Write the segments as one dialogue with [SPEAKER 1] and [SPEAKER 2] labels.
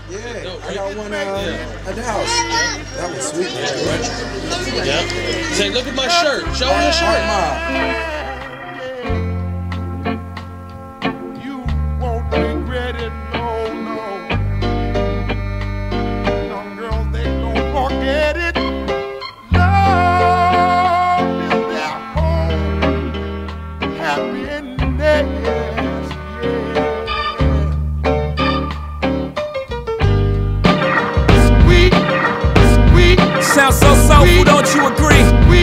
[SPEAKER 1] Yeah, I got one at the house. That was sweet, man.
[SPEAKER 2] Yeah. Say, look at my shirt. Show me your shirt.
[SPEAKER 3] You won't regret it, no, no. Young girls, they don't forget it. Love is their home. Happiness, yeah.
[SPEAKER 4] Sounds so soulful, don't you agree?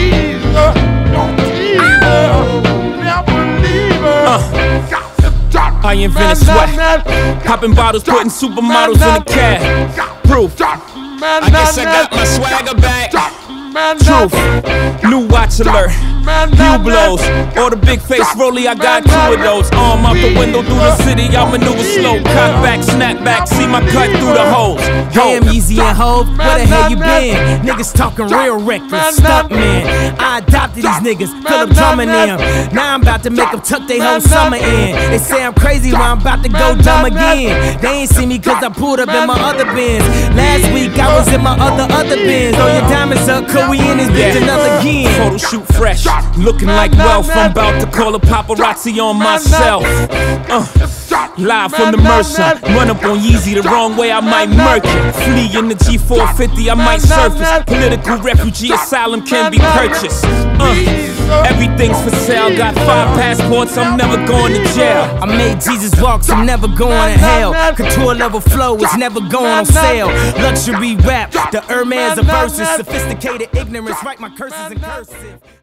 [SPEAKER 4] I invented sweat, popping bottles, putting supermodels in the cab. Proof. I guess I got my swagger back. Truth. New watch alert. View blows. Or the big face rollie, I got 2 of those. Arm out the window through the city, I maneuver slow. Cut back, snap back, see my cut through the holes.
[SPEAKER 5] Damn, Easy and Hope, where the hell you been? Niggas talking real reckless, stuck man. I adopted these niggas, Philip drumming them. Now I'm about to make them tuck they whole summer in. They say I'm crazy, but I'm about to go dumb again. They ain't see me cause I pulled up in my other bins. Last week I was in my other bins. Throw your diamonds up, cause we in this bitch another again.
[SPEAKER 4] Photo shoot fresh, looking like wealth. I'm about to call a paparazzi on myself. Live from the Mercer, run up on Yeezy the wrong way, I might murk it. Flee in the G450, I might surface. Political refugee asylum can be purchased. Everything's for sale, got 5 passports, I'm never going to jail.
[SPEAKER 5] I made Jesus walk, so I'm never going to hell. Couture level flow is never going on sale. Luxury rap, the Hermes of verses. Sophisticated ignorance, write my curses in cursive.